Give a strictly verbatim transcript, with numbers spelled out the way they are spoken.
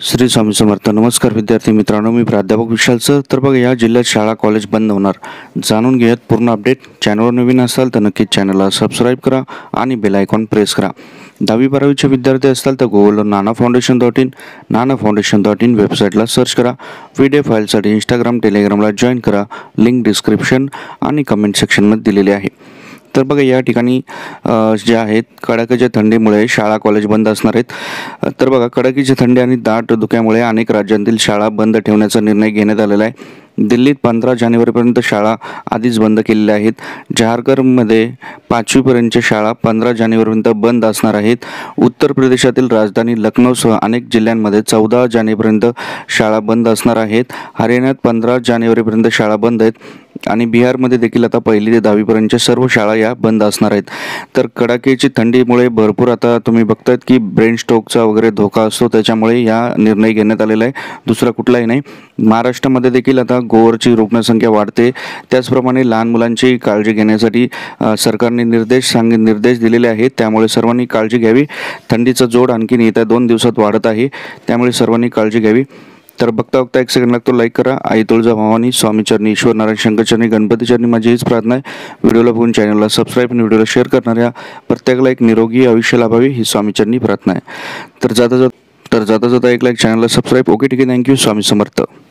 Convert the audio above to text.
श्री स्वामी समर्थ. नमस्कार विद्यार्थी मित्रांनो, मी प्राध्यापक विशाल सर. तर बघा, या जिल्ह्यात शाळा कॉलेज बंद होणार, जाणून घेऊयात पूर्ण अपडेट. चॅनलवर नवीन असाल तर नक्कीच चॅनलला सबस्क्राईब करा आणि बेल आयकॉन प्रेस करा. दहावी बारावीचे विद्यार्थी असताल तर गुगलवर Nana foundation dot in Nana foundation dot in वेबसाईटला सर्च करा. व्हिडिओ फाईलसाठी इंस्टाग्राम टेलिग्रामला जॉईन करा. लिंक डिस्क्रिप्शन आणि कमेंट सेक्शनमध्ये दिलेली आहे. तर बघा, या ठिकाणी जे आहेत कडाक्याच्या थंडीमुळे शाळा कॉलेज बंद असणार आहेत. तर बघा, कडाक्याची थंडी आणि दाट धुक्यामुळे अनेक राज्यांतील शाळा बंद ठेवण्याचा निर्णय घेण्यात आलेला आहे. दिल्लीत पंधरा जानेवारीपर्यंत शाळा आधीच बंद केलेल्या आहेत. झारखंडमध्ये पाचवीपर्यंतच्या शाळा पंधरा जानेवारीपर्यंत बंद असणार आहेत. उत्तर प्रदेशातील राजधानी लखनौसह अनेक जिल्ह्यांमध्ये चौदा जानेवारीपर्यंत शाळा बंद असणार आहेत. हरियाणात पंधरा जानेवारीपर्यंत शाळा बंद आहेत आणि बिहारमध्ये देखील आता पहिली ते दहावीपर्यंतच्या सर्व शाळा या बंद असणार आहेत. तर कडाक्याची थंडीमुळे भरपूर आता तुम्ही बघतायत की ब्रेन स्ट्रोकचा वगैरे धोका असतो, त्याच्यामुळे या निर्णय घेण्यात आलेला आहे, दुसरा कुठलाही नाही. महाराष्ट्रामध्ये देखील आता गोवरची रुग्णसंख्या वाढते, त्याचप्रमाणे लहान मुलांची काळजी घेण्यासाठी सरकारने निर्देश सांग निर्देश दिलेले आहेत. त्यामुळे सर्वांनी काळजी घ्यावी. थंडीचा जोड आणखीन येत्या दोन दिवसात वाढत आहे, त्यामुळे सर्वांनी काळजी घ्यावी. तर बघता बघता एक सेकंड लागतो, लाईक करा. आई तुळजा भवानी, स्वामी चरणी, ईश्वर नारायण, शंकर चरणी, गणपती चरणी माझी हीच प्रार्थना आहे. व्हिडिओला बघून चॅनलला सबस्क्राईब आणि व्हिडिओला शेअर करणाऱ्या प्रत्येकाला एक निरोगी आयुष्य लाभावे ही स्वामी चरणी प्रार्थना आहे. तर जाता जाता तर जाता जाता एक लाईक, चॅनलला सबस्क्राईब. ओके, ठीक आहे, थँक्यू. स्वामी समर्थ.